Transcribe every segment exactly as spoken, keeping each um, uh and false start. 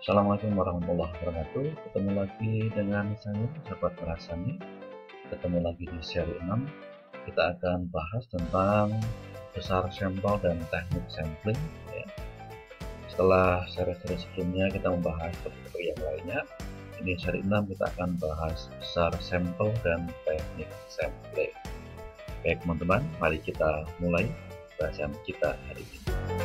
Assalamualaikum warahmatullahi wabarakatuh. Ketemu lagi dengan saya, sahabat Rasani. Ketemu lagi di seri enam. Kita akan bahas tentang besar sampel dan teknik sampling. Ya. Setelah seri-seri sebelumnya kita membahas topik-topik yang lainnya, ini seri enam kita akan bahas besar sampel dan teknik sampling. Baik teman-teman, mari kita mulai bahasan kita hari ini.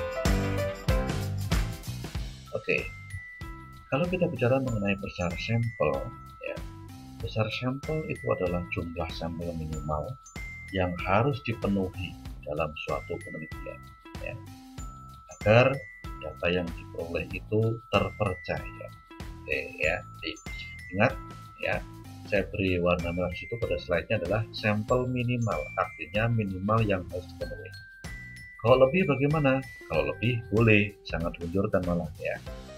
Oke. Kalau kita bicara mengenai besar sampel, ya, besar sampel itu adalah jumlah sampel minimal yang harus dipenuhi dalam suatu penelitian, ya, agar data yang diperoleh itu terpercaya. Oke, ya, jadi ingat, ya, saya beri warna merah situ pada slide-nya adalah sampel minimal, artinya minimal yang harus dipenuhi. Kalau lebih bagaimana? Kalau lebih boleh, sangat dianjurkan malah, ya.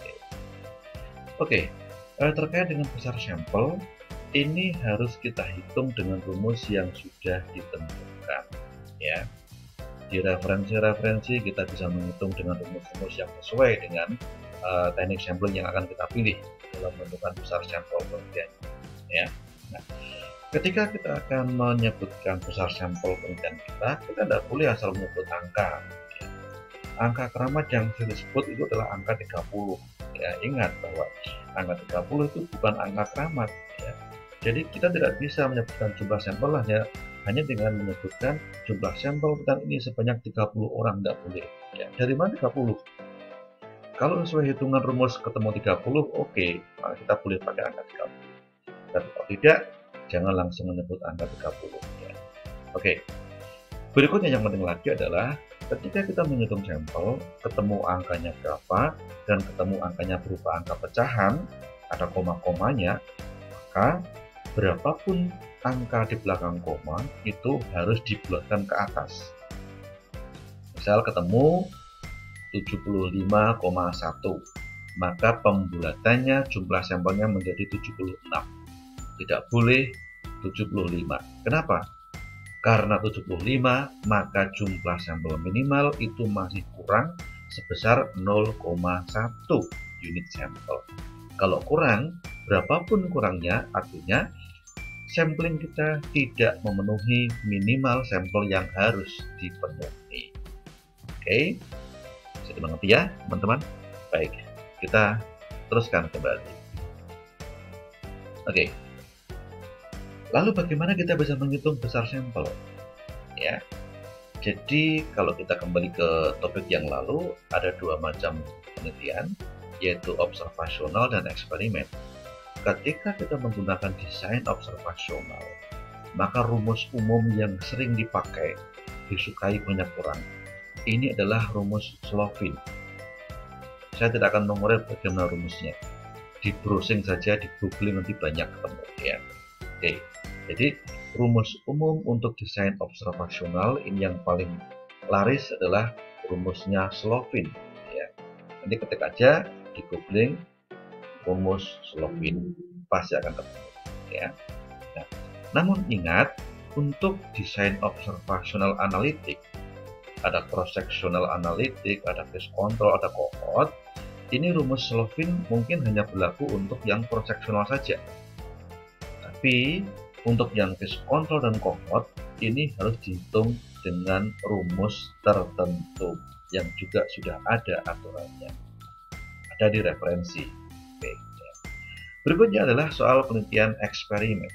Oke, eh, terkait dengan besar sampel, ini harus kita hitung dengan rumus yang sudah ditentukan. Ya, di referensi-referensi kita bisa menghitung dengan rumus-rumus yang sesuai dengan uh, teknik sampling yang akan kita pilih dalam menentukan besar sampel penelitian. Ya, nah, ketika kita akan menyebutkan besar sampel penelitian kita, kita tidak boleh asal menyebut angka. Ya. Angka keramat yang disebut itu adalah angka tiga puluh. Ya, ingat bahwa angka tiga puluh itu bukan angka keramat, ya. Jadi kita tidak bisa menyebutkan jumlah sampel hanya hanya dengan menyebutkan jumlah sampel dan ini sebanyak tiga puluh orang, tidak boleh, ya. Dari mana tiga puluh? Kalau sesuai hitungan rumus ketemu tiga puluh, oke, okay, maka kita boleh pakai angka tiga puluh. Tapi kalau tidak, jangan langsung menyebut angka tiga puluh, ya. Oke. Okay. Berikutnya yang penting lagi adalah ketika kita menghitung sampel, ketemu angkanya berapa, dan ketemu angkanya berupa angka pecahan, ada koma-komanya, maka berapapun angka di belakang koma, itu harus dibulatkan ke atas. Misal ketemu tujuh puluh lima koma satu, maka pembulatannya jumlah sampelnya menjadi tujuh puluh enam. Tidak boleh tujuh puluh lima. Kenapa? Karena tujuh puluh lima, maka jumlah sampel minimal itu masih kurang sebesar nol koma satu unit sampel. Kalau kurang, berapapun kurangnya, artinya sampling kita tidak memenuhi minimal sampel yang harus dipenuhi. Oke, bisa dimengerti ya, teman-teman? Baik, kita teruskan kembali. Oke. Lalu bagaimana kita bisa menghitung besar sampel? Ya, jadi kalau kita kembali ke topik yang lalu, ada dua macam penelitian, yaitu observasional dan eksperimen. Ketika kita menggunakan desain observasional, maka rumus umum yang sering dipakai, disukai banyak orang, ini adalah rumus Slovin. Saya tidak akan menguraikan bagaimana rumusnya. Di browsing saja, di googling nanti banyak ketemu, ya. Oke. Jadi rumus umum untuk desain observasional ini yang paling laris adalah rumusnya Slovin, ya. Nanti ketik aja di googling rumus Slovin, pasti akan ketemu, ya. Nah, namun ingat, untuk desain observasional analitik ada cross sectional analitik, ada case control, ada cohort. Ini rumus Slovin mungkin hanya berlaku untuk yang cross sectional saja. Tapi untuk yang case control dan cohort ini harus dihitung dengan rumus tertentu yang juga sudah ada aturannya, ada di referensi. Oke. Berikutnya adalah soal penelitian eksperimen.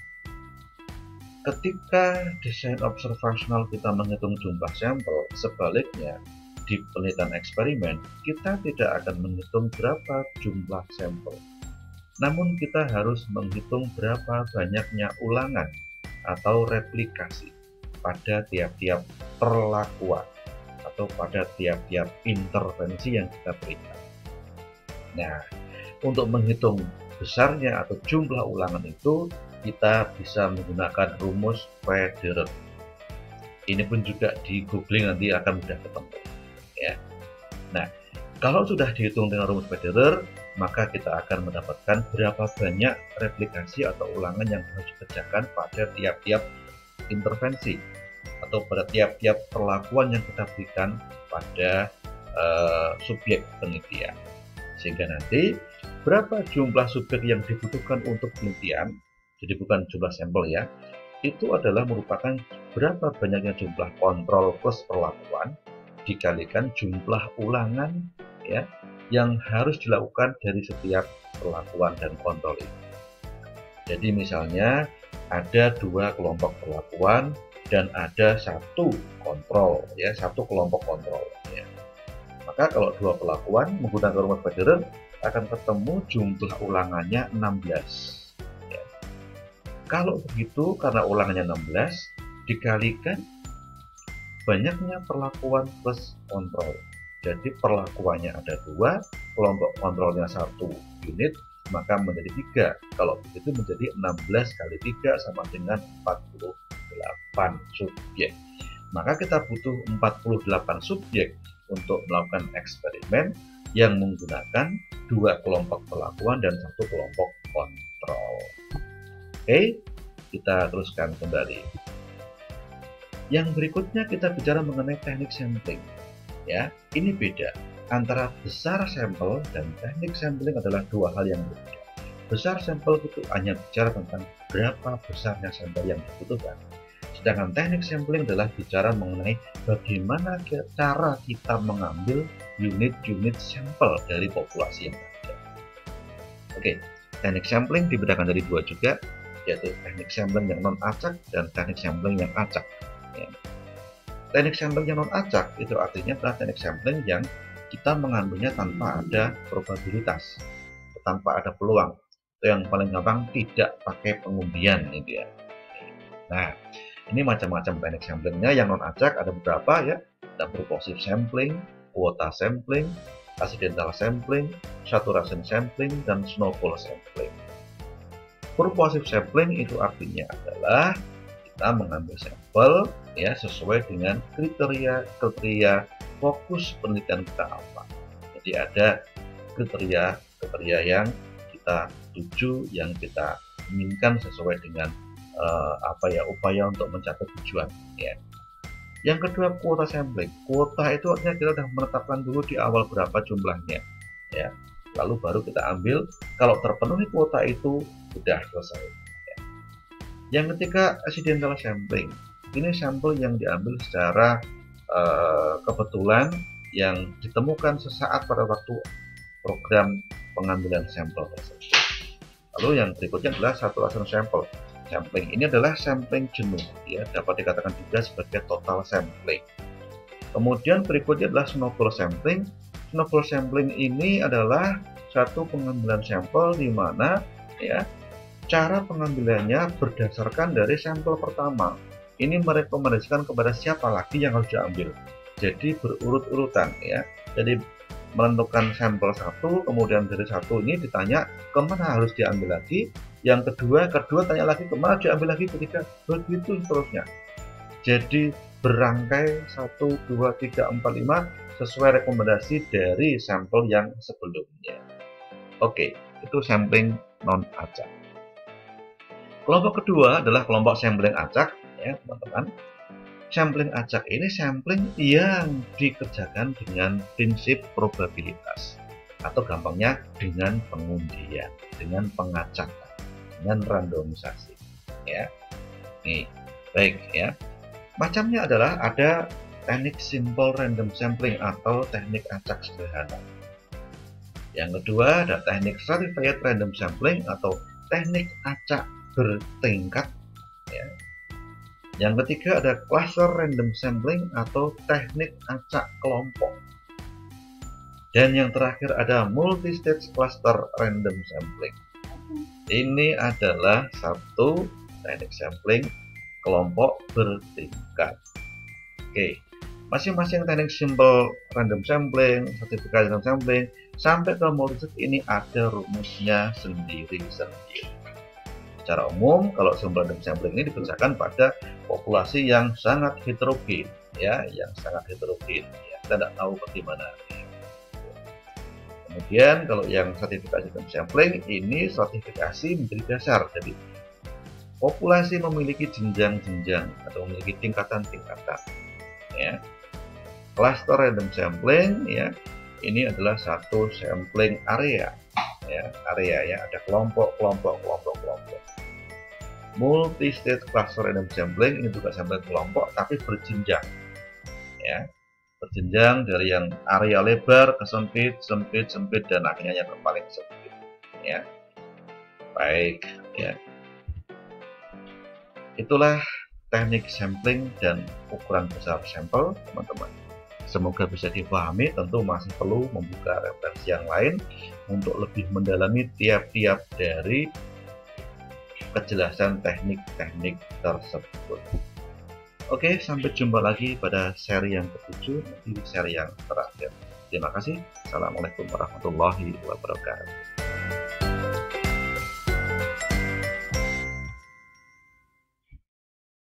Ketika desain observasional kita menghitung jumlah sampel, sebaliknya di penelitian eksperimen kita tidak akan menghitung berapa jumlah sampel. Namun kita harus menghitung berapa banyaknya ulangan atau replikasi pada tiap-tiap perlakuan atau pada tiap-tiap intervensi yang kita berikan. Nah, untuk menghitung besarnya atau jumlah ulangan itu, kita bisa menggunakan rumus Federer. Ini pun juga di googling nanti akan mudah ketemu, ya. Nah, kalau sudah dihitung dengan rumus Federer, maka kita akan mendapatkan berapa banyak replikasi atau ulangan yang harus dikerjakan pada tiap-tiap intervensi atau pada tiap-tiap perlakuan yang kita berikan pada uh, subjek penelitian. Sehingga nanti berapa jumlah subjek yang dibutuhkan untuk penelitian, jadi bukan jumlah sampel ya, itu adalah merupakan berapa banyaknya jumlah kontrol plus perlakuan dikalikan jumlah ulangan ya yang harus dilakukan dari setiap perlakuan dan kontrol itu. Jadi misalnya ada dua kelompok perlakuan dan ada satu kontrol ya, satu kelompok kontrol ya. Maka kalau dua perlakuan menggunakan rumus Federer akan ketemu jumlah ulangannya enam belas. Ya. Kalau begitu karena ulangannya enam belas dikalikan banyaknya perlakuan plus kontrol. Jadi perlakuannya ada dua, kelompok kontrolnya satu unit, maka menjadi tiga. Kalau begitu menjadi enam belas kali tiga sama dengan empat puluh delapan subjek. Maka kita butuh empat puluh delapan subjek untuk melakukan eksperimen yang menggunakan dua kelompok perlakuan dan satu kelompok kontrol. Oke, kita teruskan kembali. Yang berikutnya kita bicara mengenai teknik sampling. Ya, ini beda antara besar sampel dan teknik sampling adalah dua hal yang berbeda. Besar sampel itu hanya bicara tentang berapa besarnya sampel yang dibutuhkan. Sedangkan teknik sampling adalah bicara mengenai bagaimana cara kita mengambil unit-unit sampel dari populasi yang ada. Oke, teknik sampling dibedakan dari dua juga, yaitu teknik sampling yang non-acak dan teknik sampling yang acak. Ya. Teknik sampling yang non-acak itu artinya adalah teknik sampling yang kita mengambilnya tanpa ada probabilitas, tanpa ada peluang. Itu yang paling gampang, tidak pakai pengundian itu ya. Nah, ini macam-macam teknik samplingnya. Yang non-acak ada beberapa ya, ada purposive sampling, kuota sampling, accidental sampling, saturation sampling, dan snowball sampling. Purposive sampling itu artinya adalah kita mengambil sampel ya sesuai dengan kriteria-kriteria fokus penelitian kita apa. Jadi ada kriteria-kriteria yang kita tuju, yang kita inginkan sesuai dengan uh, apa ya upaya untuk mencapai tujuan ya. Yang kedua, kuota sampling. Kuota itu artinya kita sudah menetapkan dulu di awal berapa jumlahnya ya. Lalu baru kita ambil, kalau terpenuhi kuota itu sudah selesai. Ya. Yang ketiga, accidental sampling. Ini sampel yang diambil secara uh, kebetulan yang ditemukan sesaat pada waktu program pengambilan sampel tersebut. Lalu yang berikutnya adalah saturation sample. Sampling ini adalah sampling jenuh, ya dapat dikatakan juga sebagai total sampling. Kemudian berikutnya adalah snowball sampling. Snowball sampling ini adalah satu pengambilan sampel di mana ya cara pengambilannya berdasarkan dari sampel pertama. Ini merekomendasikan kepada siapa lagi yang harus diambil. Jadi berurut-urutan ya. Jadi menentukan sampel satu, kemudian dari satu ini ditanya kemana harus diambil lagi. Yang kedua, kedua tanya lagi kemana diambil lagi, ketiga begitu seterusnya. Jadi berangkai satu, dua, tiga, empat, lima sesuai rekomendasi dari sampel yang sebelumnya. Oke, itu sampling non-acak. Kelompok kedua adalah kelompok sampling acak. Ya teman-teman, sampling acak ini sampling yang dikerjakan dengan prinsip probabilitas atau gampangnya dengan pengundian, dengan pengacakan, dengan randomisasi ya. Nih, baik ya. Macamnya adalah ada teknik simple random sampling atau teknik acak sederhana. Yang kedua ada teknik stratified random sampling atau teknik acak bertingkat ya. Yang ketiga ada cluster random sampling atau teknik acak kelompok. Dan yang terakhir ada multi-stage cluster random sampling. Ini adalah satu teknik sampling kelompok bertingkat. Oke, masing-masing teknik simple random sampling, stratified random sampling, sampai ke multi-stage ini ada rumusnya sendiri-sendiri. Secara umum, kalau simple random sampling ini dikerjakan pada populasi yang sangat heterogen, ya, yang sangat heterogen. Ya, kita tidak tahu bagaimana. Kemudian, kalau yang stratified random sampling ini stratifikasi menjadi dasar. Jadi, populasi memiliki jenjang-jenjang atau memiliki tingkatan-tingkatan. Ya, cluster random sampling, ya, ini adalah satu sampling area. ya, area ya, ada kelompok, kelompok, kelompok, kelompok. Multi-stage cluster random sampling ini juga sampling kelompok tapi berjenjang, ya, berjenjang dari yang area lebar ke sempit, sempit, sempit dan akhirnya yang paling sempit, ya. Baik, ya. Itulah teknik sampling dan ukuran besar sampel, teman-teman. Semoga bisa dipahami. Tentu masih perlu membuka referensi yang lain untuk lebih mendalami tiap-tiap dari kejelasan teknik-teknik tersebut. Oke, sampai jumpa lagi pada seri yang ketujuh, nanti seri yang terakhir. Terima kasih. Assalamualaikum warahmatullahi wabarakatuh.